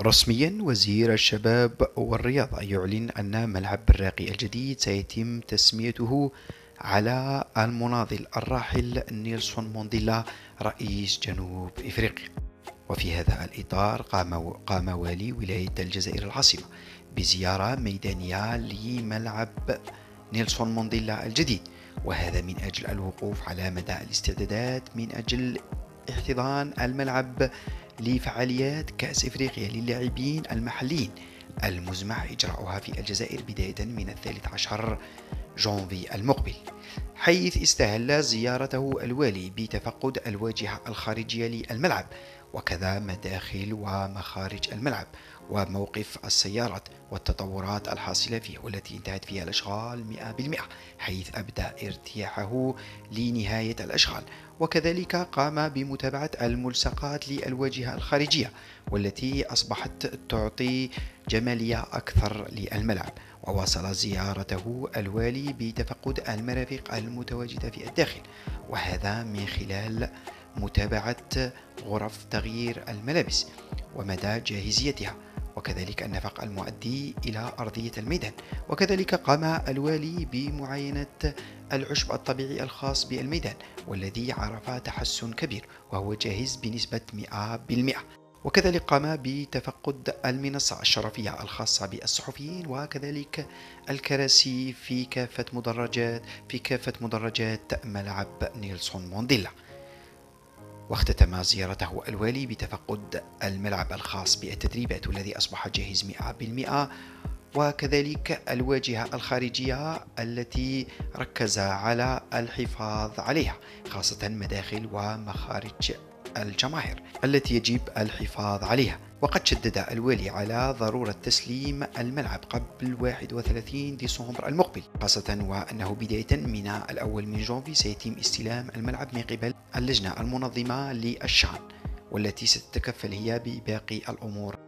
رسميا وزير الشباب والرياضة يعلن أن ملعب براقي الجديد سيتم تسميته على المناضل الراحل نيلسون مانديلا رئيس جنوب إفريقيا. وفي هذا الإطار قام والي ولاية الجزائر العاصمة بزيارة ميدانية لملعب نيلسون مانديلا الجديد، وهذا من أجل الوقوف على مدى الاستعدادات من أجل احتضان الملعب لفعاليات كأس إفريقيا للاعبين المحليين المزمع إجراؤها في الجزائر بداية من 13 جانفي المقبل، حيث استهل زيارته الوالي بتفقد الواجهة الخارجية للملعب وكذا مداخل ومخارج الملعب وموقف السيارات والتطورات الحاصلة فيه والتي انتهت فيها الأشغال 100%، حيث أبدأ ارتياحه لنهاية الأشغال. وكذلك قام بمتابعة الملصقات للواجهة الخارجية والتي أصبحت تعطي جمالية أكثر للملعب. وواصل زيارته الوالي بتفقد المرافق المتواجدة في الداخل، وهذا من خلال متابعة غرف تغيير الملابس ومدى جاهزيتها، وكذلك النفق المؤدي إلى أرضية الميدان. وكذلك قام الوالي بمعاينة العشب الطبيعي الخاص بالميدان والذي عرف تحسن كبير وهو جاهز بنسبة 100%. وكذلك قام بتفقد المنصة الشرفية الخاصة بالصحفيين وكذلك الكراسي في كافة مدرجات ملعب نيلسون مانديلا. واختتم زيارته الوالي بتفقد الملعب الخاص بالتدريبات والذي أصبح جاهز 100%، وكذلك الواجهة الخارجية التي ركز على الحفاظ عليها، خاصة مداخل ومخارج الجماهير التي يجب الحفاظ عليها. وقد شدد الوالي على ضرورة تسليم الملعب قبل 31 ديسمبر المقبل، خاصة وأنه بداية من الأول من جانفي سيتم استلام الملعب من قبل اللجنة المنظمة للشأن والتي ستتكفل هي بباقي الأمور.